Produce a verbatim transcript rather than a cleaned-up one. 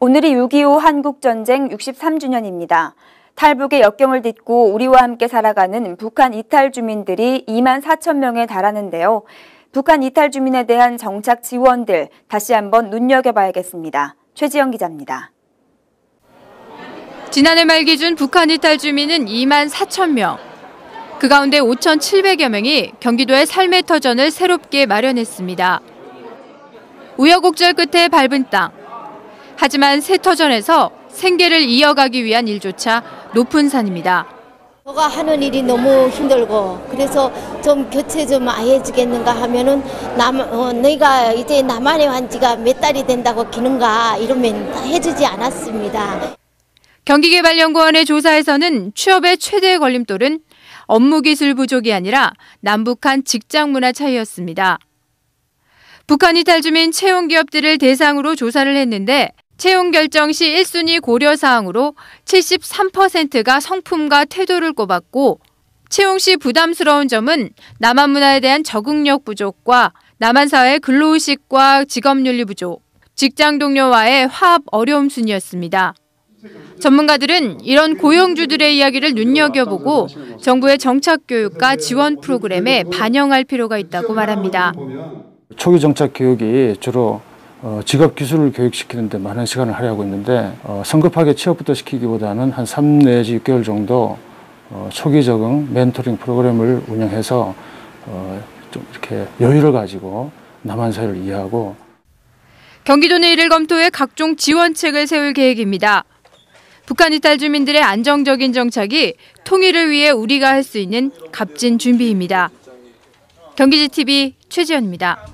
오늘이 육이오 한국전쟁 육십삼 주년입니다. 탈북의 역경을 딛고 우리와 함께 살아가는 북한 이탈 주민들이 이만 사천 명에 달하는데요. 북한 이탈 주민에 대한 정착 지원들 다시 한번 눈여겨봐야겠습니다. 최지영 기자입니다. 지난해 말 기준 북한 이탈 주민은 이만 사천 명. 그 가운데 오천칠백여 명이 경기도의 삶의 터전을 새롭게 마련했습니다. 우여곡절 끝에 밟은 땅. 하지만 새 터전에서 생계를 이어가기 위한 일조차 높은 산입니다. 제가 하는 일이 너무 힘들고 그래서 좀 교체 좀 아예 주겠는가 하면은 남, 어, 너희가 이제 남한에 온 지가 몇 달이 된다고 기는가 이러면 해주지 않았습니다. 경기개발연구원의 조사에서는 취업의 최대 걸림돌은 업무기술 부족이 아니라 남북한 직장문화 차이였습니다. 북한 이탈 주민 채용 기업들을 대상으로 조사를 했는데 채용 결정 시 일 순위 고려 사항으로 칠십삼 퍼센트가 성품과 태도를 꼽았고 채용 시 부담스러운 점은 남한 문화에 대한 적응력 부족과 남한 사회의 근로의식과 직업윤리 부족, 직장 동료와의 화합 어려움 순이었습니다. 전문가들은 이런 고용주들의 이야기를 눈여겨보고 정부의 정착교육과 지원 프로그램에 반영할 필요가 있다고 말합니다. 초기 정착 교육이 주로 직업 기술을 교육시키는 데 많은 시간을 할애하고 있는데 성급하게 취업부터 시키기보다는 한 삼 내지 육 개월 정도 초기 적응 멘토링 프로그램을 운영해서 좀 이렇게 여유를 가지고 남한 사회를 이해하고. 경기도는 이를 검토해 각종 지원책을 세울 계획입니다. 북한 이탈 주민들의 안정적인 정착이 통일을 위해 우리가 할 수 있는 값진 준비입니다. 경기지티비 최지연입니다.